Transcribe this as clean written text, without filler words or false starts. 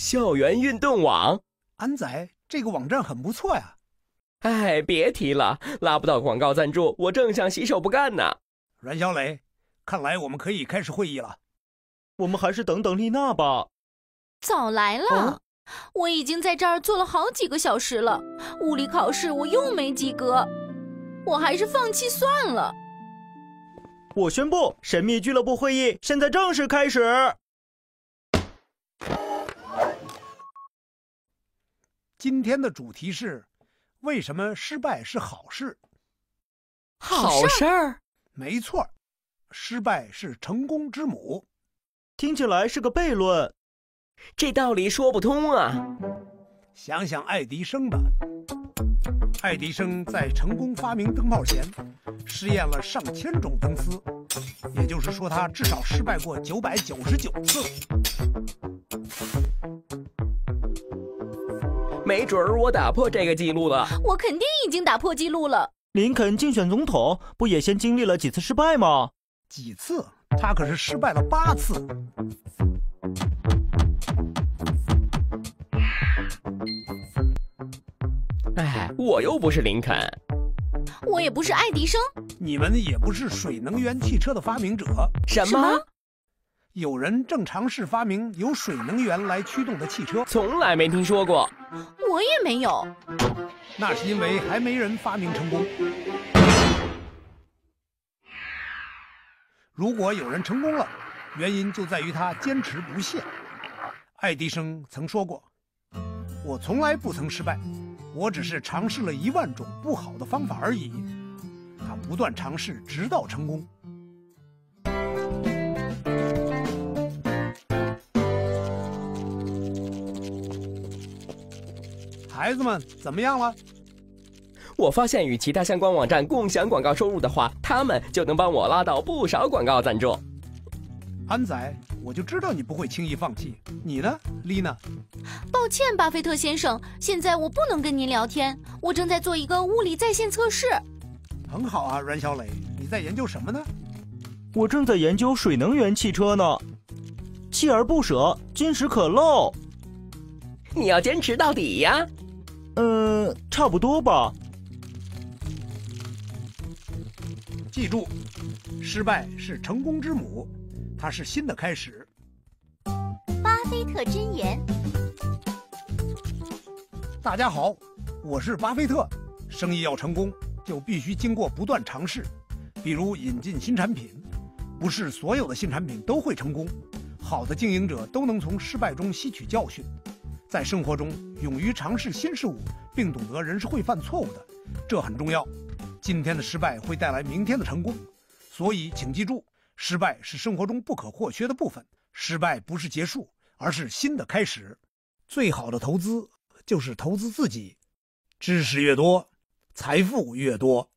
校园运动网。 安仔，这个网站很不错呀。 哎，别提了，拉不到广告赞助，我正想洗手不干呢。 阮小磊，看来我们可以开始会议了。 我们还是等等丽娜吧。 早来了，我已经在这儿坐了好几个小时了，物理考试我又没及格，我还是放弃算了。 我宣布，神秘俱乐部会议现在正式开始。 今天的主题是：为什么失败是好事？ 好事儿？ 没错，失败是成功之母。 听起来是个悖论， 这道理说不通啊！ 想想爱迪生吧。爱迪生在成功发明灯泡前，试验了上千种灯丝，也就是说，他至少失败过999次。 没准儿我打破这个记录了。 我肯定已经打破记录了。 林肯竞选总统不也先经历了几次失败吗？ 几次？他可是失败了8次。 哎，我又不是林肯， 我也不是爱迪生， 你们也不是水能源汽车的发明者。 什么？ 有人正尝试发明由水能源来驱动的汽车， 从来没听说过。 我也没有。 那是因为还没人发明成功。如果有人成功了，原因就在于他坚持不懈。爱迪生曾说过：“我从来不曾失败，我只是尝试了10000种不好的方法而已。”他不断尝试，直到成功。孩子们怎么样了？ 我发现与其他相关网站共享广告收入的话，他们就能帮我拉到不少广告赞助。 安仔，我就知道你不会轻易放弃。你呢，丽娜？ 抱歉，巴菲特先生，现在我不能跟您聊天，我正在做一个物理在线测试。 很好啊，阮小磊，你在研究什么呢？ 我正在研究水能源汽车呢。锲而不舍，金石可镂。 你要坚持到底呀？ 差不多吧。 记住，失败是成功之母，它是新的开始。 巴菲特箴言。 大家好，我是巴菲特。生意要成功，就必须经过不断尝试，比如引进新产品。不是所有的新产品都会成功，好的经营者都能从失败中吸取教训。在生活中，勇于尝试新事物，并懂得人是会犯错误的，这很重要。今天的失败会带来明天的成功，所以请记住，失败是生活中不可或缺的部分。失败不是结束，而是新的开始。最好的投资就是投资自己。知识越多，财富越多。